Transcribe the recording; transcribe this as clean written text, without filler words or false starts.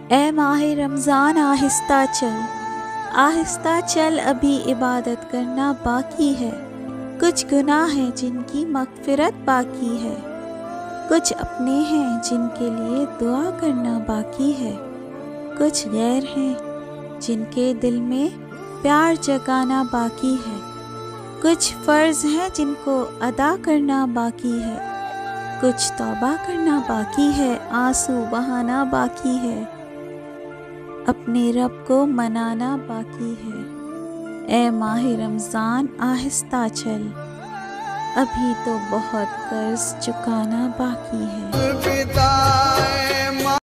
ए माहे रमज़ान आहिस्ता चल अभी इबादत करना बाकी है। कुछ गुनाह हैं जिनकी मग़फ़िरत बाकी है, कुछ अपने हैं जिनके लिए दुआ करना बाकी है, कुछ गैर हैं जिनके दिल में प्यार जगाना बाकी है, कुछ फ़र्ज़ हैं जिनको अदा करना बाकी है, कुछ तौबा करना बाकी है, आंसू बहाना बाकी है, अपने रब को मनाना बाकी है। ए माहे रमज़ान आहिस्ता चल, अभी तो बहुत कर्ज़ चुकाना बाकी है।